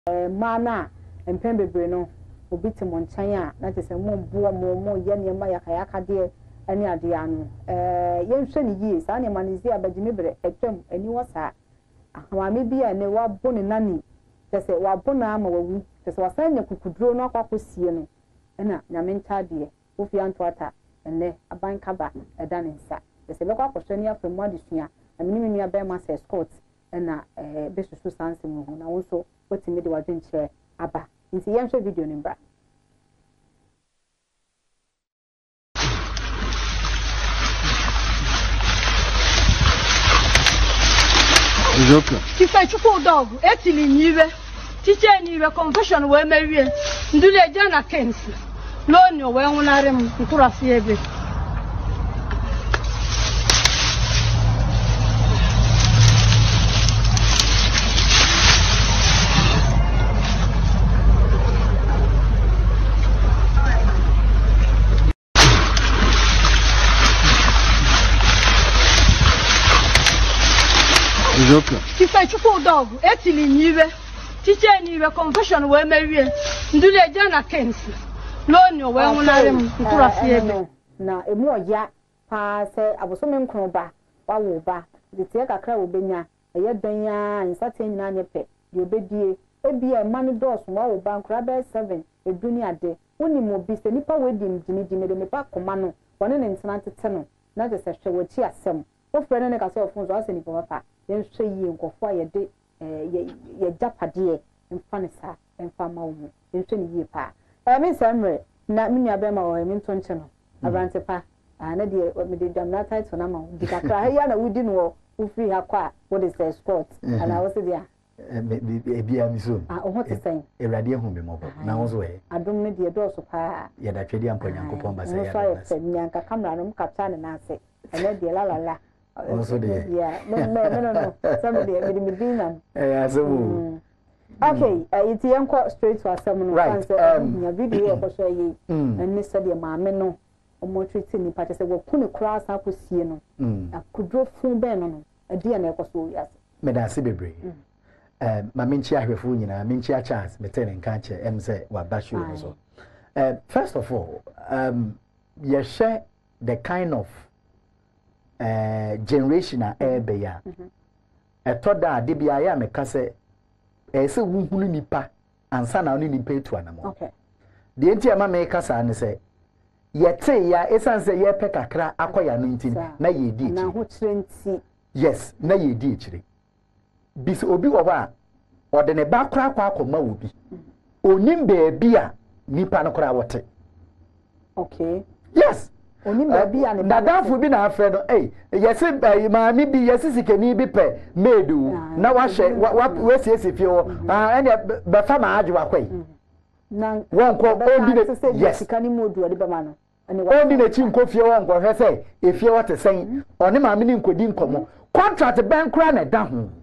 mana empem bebre no obi te mo nkyɛn a na te sɛ mo boa mo yɛ ne ma yakayaka de ani ade anu yɛnhwɛ ne yie saa ne ma ne zi abagime bre etwam ani wɔ saa ahamaame bi a ne wabo ne nani te sɛ wabo na ama wawu te sɛ wasanya kukuduro no akwakosie no na nyame ntade ofi antoata ene abankaba eda ne nsa te sɛ bɛkɔ akɔhwɛ ne afremu adesua amini nua bɛ ma sɛ Scott na besusu sanse mu ho na wo so otimi de wadwenkyerɛ aba nti yɛnhwɛ video ne mbra Ti fai chuko dog etili niwe tiche niwe confession we mewie ndule jana kensi loni we nwunare m nkurasi ebe Ti fai chuko dog etili niwe tiche niwe confession we mewie ndule jana kensi loni we nwunare m nkurasi ebe na emu oya pa se abosome nkroba wawo ba de tie kakra wo benya eye danya nsate nyina nyepe de obedie ebia ma no dos wawo ba nkra be 7 eduni ade woni mo bi se nipa we dim jimi de mepa koma no woni ne ntena tete no na de se hwe wo chi asem wo fre ne ka se ofun so ase nipa papa yenhwe yi nkofo a yede ye japade mfanisa mfama wo yenhwe ne yi pa me samre na minya be ma wo me ntonche no abrante pa na de me de jamna title na ma di kakra ya na wudi no wo free ha kwa what is the sport and I was there ebia mi so o te sen ewrade hu me mobo na wo so adom ne de do so pa ya da twedi ampo nyankopon ba se ya na se nyanka kamera no mkapta ne na ase ene de la also there. Yeah, no. Somebody, me dinam. Okay, it's yanko straight to assembly. Right. Your video for show you. And Mr. Dear Mamma no. Or more treating the party say, well, put a cross up with you. I could draw full ben on a dear neck so yes. Madam Sibebre. My minchia refunia, minchia chance, metelling catcher, say, what bashu also. First of all, you share the kind of generational ebe ya etoda de bia ya meka se se wuhunu nipa ansa na oni nipa etu anamo okay de enti ama me kasa ne se yete ya esanse ye pe kakra akoya no nti na ye di na ho kirenti yes na ye di ekire bis obi wo ba ode ne ba kra akwa akoma obi onim beebi a nipa no kra wote okay yes oni baby ane dadafu bi na afre no yesi maami bi yesi sikeni bi pe medu na wa hye wa siesi fie ho ene be fa ma age wa kwai na won ko ondi ne yes sikani modu ade be ma no ondi ne chi nko fie won ko hwe se efie wo te sen oni maami ni nkodi nkomo contract ben kra na da ho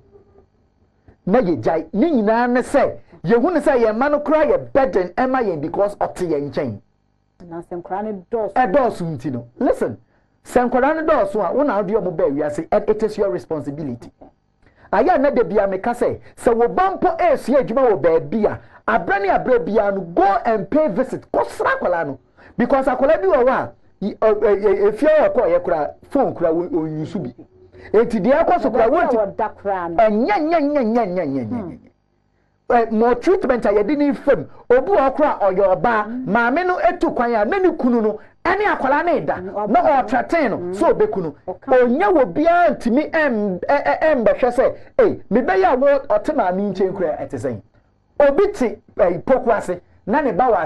na ye jai ni nyina ne se ye hu ne se ye ma no kra ye burden ema ye because ote ye nchen na senkrane dos dos ntino listen senkrane dos a wona ade omo ba wiase it is your responsibility aya na de bia meka say se wo bampo esu adwuma wo ba bia abrane abra bia no go and pay visit ko sra kwala no because akwala bi wo wa efia wo ko ye kura phone kura oyusu bi enti de akoso kura wo da kura no nya more treatment a yedi ni fam obu okra oyoba maame no etu kwan ya nani kunu no ene akwala na ida na o traten no so obekunu onya wo bia ntimi behwe se me be ya wo ote maame nchen kura etesen obi ti pokwase na ne ba wa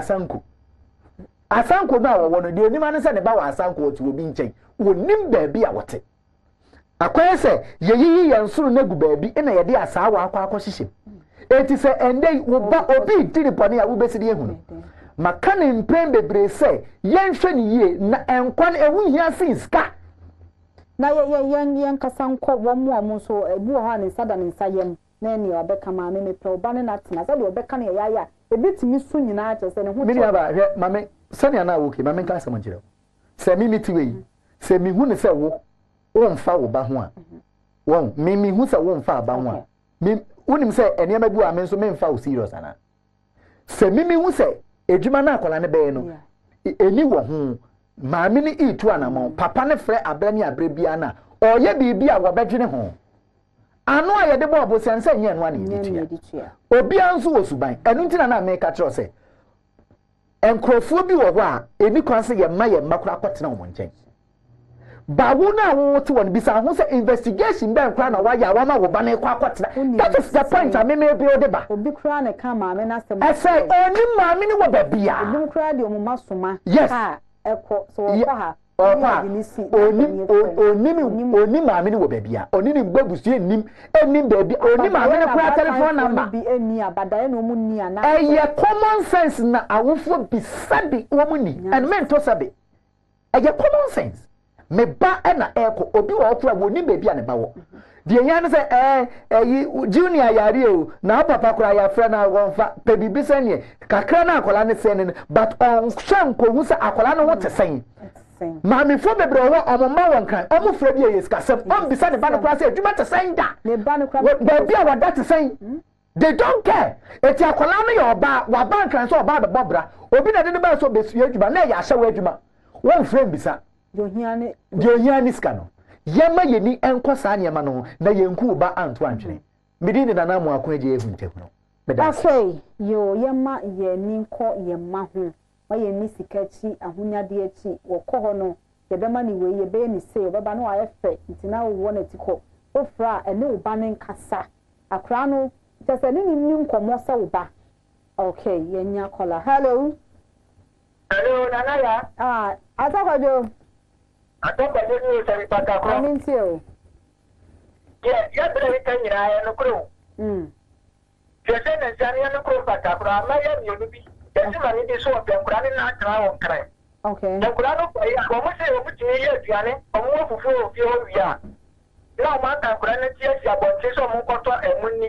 asanko na wo no de onima ne se ne ba wa asanko otu obi nchen wonim ba bia wote akwan se yeyi yansuru na gu ba bi ena yede asawa akwa hyehyem eti se ende wo ba obi diri pone ya wo besidi ehunu maka ne mpem bebre se yenhwe ni yie na enkwan ehu hia sinska na yen kasanko wo mu amu so ebu ho ne sada ne nsayem na eni obeka ma me pe oba ne na tena se de obeka ne ya ebetimi su nyina ache se ne ho mi aba hwe mame sani na wo ke mame nka asem njire se mi mitiwe se mi hu ne se wo mfa wo ba ho a won mi hu se wo mfa ba ho a mi unim say enema bi wa me nso me mfa o serious ana se mimi hu say edwuma na akola ne be no eni wo ho maame ne itu anamon papa ne frɛ abra ne abra bia na oye bibi a wobedwene ho ano a yede bo sense nye no ana editua obi anso wo suban enu ntina na me ka kyerɛ sɛ enkrofo bi wo ho a eni kwan se ye ma kura kwatena wo nkyɛn bawo na wo te won bisa ho se investigation ben kura na wa ya wa ma wo ba na kwa kwatena that is the point a me bi o de ba obi kura na ka maame na asem I say oni maame ne wo ba bia obi kura de omuma soma ha ekọ so wo ha oni maame ne wo ba bia oni ni gbabusu enim baabi oni maame ne kura telephone number bi eni abadaye na omu ni ana common sense na awofo bisabi omu ni and men to sabe common sense me ba na eko obi wo okura wo ni baabi a ne ba wo de yan say junior yare o na papa kura ya fra na wonfa pe bibi sene kakra na akola ne sene but on shanko hu sa akola no wote sen maami fo bebre wo omoma won kan omo fra bi yesikasem on bisa ne ba no kura say adwuma te sen da ne ba no kura baabi a wada te sen they don't care eti akola no ye oba wa ban kan so oba be bobra obi na de ne ba so besu adwuma na ya hye wa adwuma won fra bisa Johiani skano. Yema yeni enko saa nyema no na yenku ba anto antwene. Midi ni nana mu akwaje ehunte no. Okay, yo yema yeni nko yema ho. Wa yeni sikachi ahunyade achi wokọ ho no. Yebema ni we yebe ni se obeba no aye fe ntina wo na tiko. Ofra ene oba ne nkasa. Akra no tese ni nkomo se oba. Okay, yenya kola. Hello. Hello, nana ya. Atakwajo. Atọ́pọ̀ ní ìṣẹ̀rí pàtàkì. Àmì ń tí o. Yẹ́ bẹ̀rẹ̀ ìtẹ́ ìyìnà ẹnu kúrò. Ṣẹ̀ṣẹ̀ nà ìṣẹ́ ní ẹnu kúrò pàtàkì rẹ̀ àmọ́ yẹ́ mi olúbi. Yẹ́sì mà ní bí sọ ọ̀pẹ̀ nkùrá ní náà tẹ̀rẹ̀ àwọn kẹrẹ̀. Nkùrá ló pẹ̀ yà, ọmọ sí òmù tì ní yé ìdíyàní, ọmọ wọn fùfú òfin ó wìyà. Náà máa kà nkùrá ní tí ẹ̀sì àbọ̀ntí sọ mú kọ́tọ́ ẹ̀mú ní.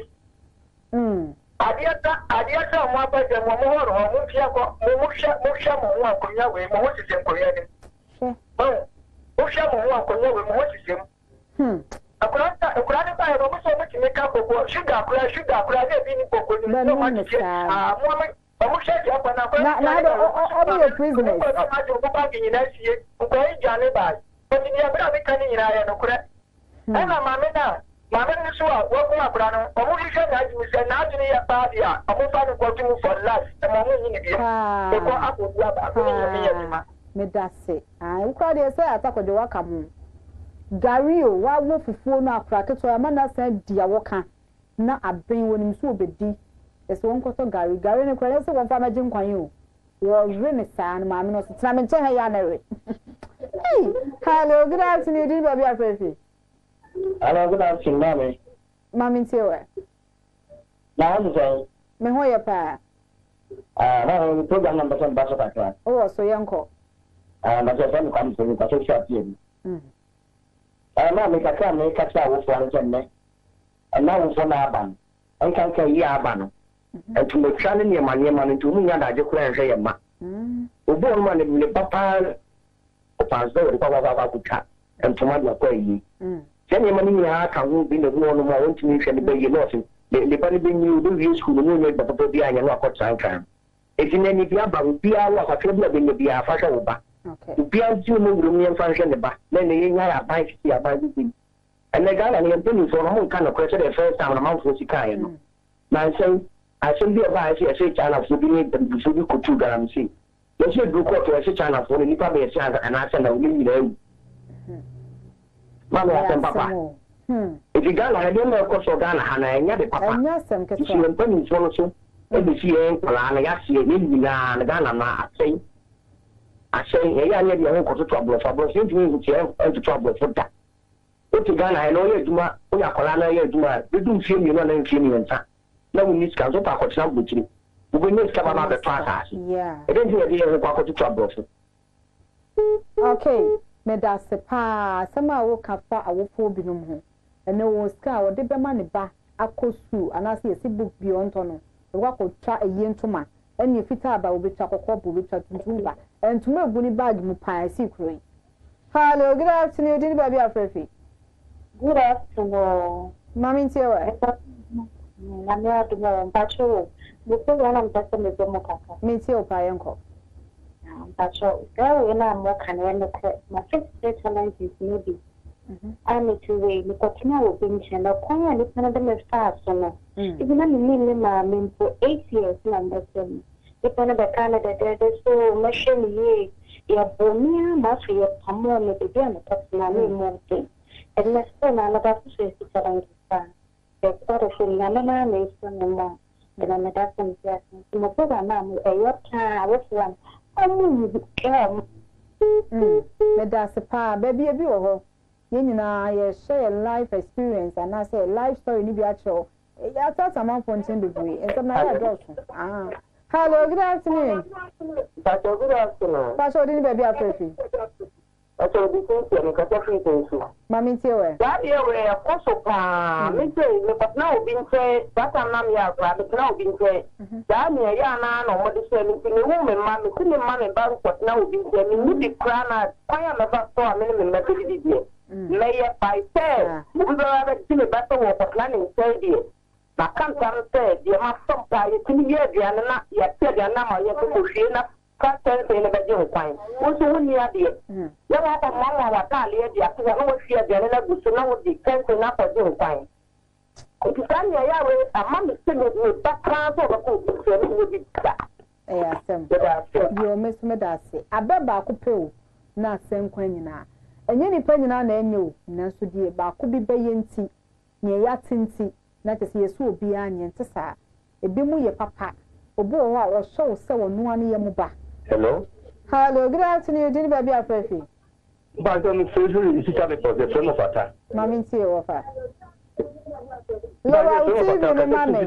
Adíẹ́tà ọmọ abẹ́jẹ mọ̀ mọ́ ọ̀rọ̀ ọmú fi ẹ̀kọ́ mo ṣẹ́ mọ̀ wọn àkọ́nyá wèé mọ̀ wọ́n sì ṣe nkọ́yá ni. O ṣe mo wa ko nyewe mo sisem akura ni ba yo mo so mo kimi ka gogo sugar akura de bi ni gogo ni no ma ti mo ṣe ti apa na ko na do o be business ko ma jo ko ba gi na sie ko yi ja ne ba o ti ni abira mi kan ni ra ya no kure na mama ni so a wo ko akura no o mo ṣe na ji mi se na ji ni ya ba dia o mo fa ni ko ti mu for last e mo mo ni bi e ko akodu aba ko ni mi ya ti ma medase ukra de say atakwajo waka mu gario wa wo fufuo no akra keto ya mana san dia woka na aben wonim so obedi ese won koto gari ne kwere se won fa maji nkwan o wo rene saa na maame no so tena me nche ha ya na re hello good afternoon di baby afefe hello good afternoon mami ntewe na nzo me ho ye pa na program number 7 baso takra o so yanko na je fam kam so ni ka so short yen na me ka ka me ka cha wo fo an jenne na wo fo na aban an kan ka yi aban etu me twa ne ma no tu mu nya da je kura nhwe ye ma obo on ma ne papa o panzo o kwa ku cha entuma dia kwa yi je ne ma ni nya ka ho bi ne wo no ma won timi hwe ne be yi no so le pa ne be ni o do wi school no nya papa bi anya no akotran kan etine ni bia ba bi a wa ka bi ne bia fa sha wo ba bia ju no wuro mi fa hwe ne ba na ne ye nya ya ba ki ya ba bi ene ga na ne mpeni so no mo kan na kwa se the first time na ma fo sika ye no na say asem bi ba se se China fo bi ne bi so bi ko tu garanti ye se du ko to se China fo ni pa be se ana se na wi ni na ewu ma na papa if you Ghana I don't know ko so Ghana hana enya de papa enya sem ke so mpeni so no so e bi si en kala na ya se ni na Ghana na asem ye ya ne bi ho ko to ablo so ablo se ntimi nti e to ablo so da o ti Ghana I know ye duma o ya kala na ye duma bi dum fie mi no na fie mi nta na we need to pa ko tsam butiri we go need to ba na be trasa yeah e den ye dey ko ko to ablo so okay me da se pa sama wo ka fa awofo binom ho ene wo ska wo de be ma ne ba akosu anase ye si book bi onto no wo ko twa eyi ntoma ene fita ba wo be twa kokko bo be twa tuntumba entuma ebu ni bag mu pa si kuro. Hello good afternoon did baby afrefi good afternoon mami ntiwa na me adu mo mpacho mo ko wana mpasa me bo mo kaka me ti o pa yenko mpacho gawe na mo kan ene ko ma first challenge is maybe I'm to wait because now we've been channel quite a little bit fast so even I mean my for 8 years number 7 if one of the Canada there's so machine ye ya bomia must be a common with the game personally more thing and let's go now about to say it's a the sort of thing na is no more and I'm at some yes no program now a your time was one me da se pa baby ebi wo ho nyina ye share life experience and I say life story ni bi a cho ya tata man fonten bebre and some na ya do hello good afternoon Pastor, good afternoon. Pastor didn't baby afrefi Pastor, this is me ka free to mami ti we that year we also pa me say but now been say that am na me akra but now been say that me ya na no mo dey say me wu me ma me see me ma me ba ko now been say me ni di kra na kwaya me ba so a me me me di Mayor by say, we don't have a silly battle of planning say, na can't say, you must some pie, you hear the anna, you tell the anna, you have to enough, can't tell the individual time. Also, when you are there, you have a mama or Tali, the actor, no fear the another, so now the can't enough for your time. If you can, a man is still with that class of a cook, will be that. Yes, you miss me that say, I bet back up, not same queen now. Enye nipa nyina na enyo nanso die ba ko bi beyenti nye ya tinti na tese yesu obi anye ntesa ebi mu ye papa obo wo a wo so se wonu ane ye mu ba. Hello Good afternoon dini baby afefi ba do mi so isi ta be for the friend of ata mami nti e wo fa Lawa uti ni mami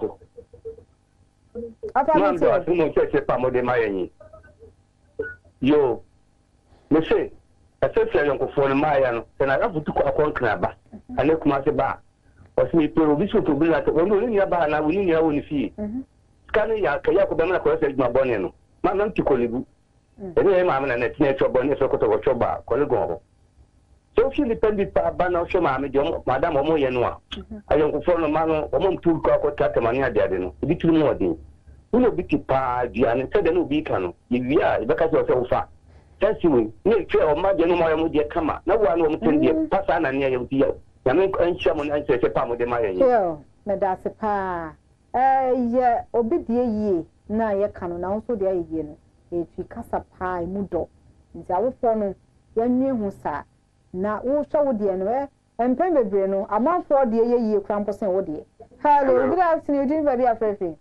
Afa mi nti o mo cheche pa mo de mayenyi yo me say Essentially, Uncle Mayan, and I have to call a contract. And look, Master Bar. Was me to be like when we near Bar, and I will need your own fee. Scanning Kayako Bama said my bonnet. Madame Ticolibu. And then I'm an nature bonnet of Choba, Coligo. So she depended by Banner Shoma, Madame Omoyanua. I don't follow Mano, Omon two cock or Tatamania Dadino, between more than. Who will be pa, and said, no beacon. If we are, because you're so far. That's you. You try or my general media come out. No one will tell you, pass on and near you. I mean, and Shaman answers a palm of the Maya. Yo, Medasa pa. Yeah, obedie ye. Na ye canon also there again. If you casa pie, mudo. It's our phone. Your new husa. Na wo show the anywhere. And Pembe Breno, a month for the year, Crampus and Woody. Hello, good afternoon, didn't baby afraid.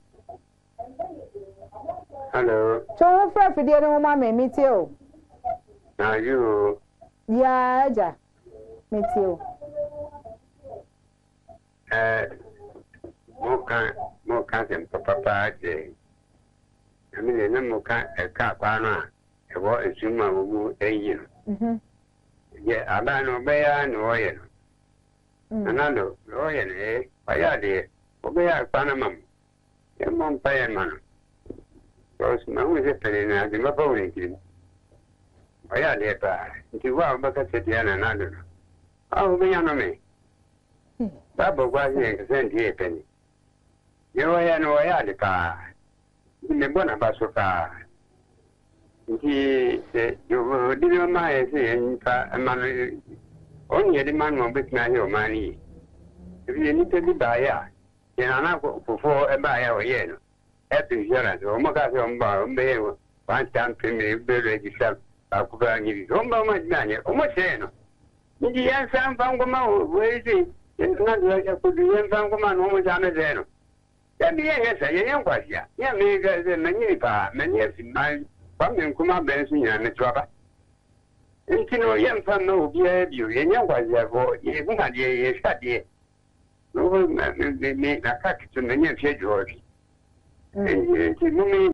Hello. So, for the other mamma, meet you. Now you. Yeah, ja. Meet you. More can't papa. I mean, no more a car, a war is human a year. Yeah, I don't know, Bayan, Royan. Another, Royan, eh? Bayadi, Obey Panama. A mom pay a man. Because my own is a penny and the Mapolitan. Bayadi, if you are back at the end another. Oh, be on me. Baba was here, sent here penny. You are no Ayadica. In the Bonabasoka. He said, you didn't mind saying, only the man will bet my money. If you need to be buyer, then I'm not for a buyer yen. Happy insurance, or Macasson bar, bail, one time premium, bury yourself. I could give you so much money, almost saying. In the end, some Fangoma, where is it? It's not like I put the young Fangoma almost on the zeno. Then the young say, young was ya. Yeah, me, the many of my. Come kuma bensin ya ne twaba ntino ye mfa no bia bio ye nya kwaje go ye kuma de ye hwade no me na ka kitu me nya fie jo ntino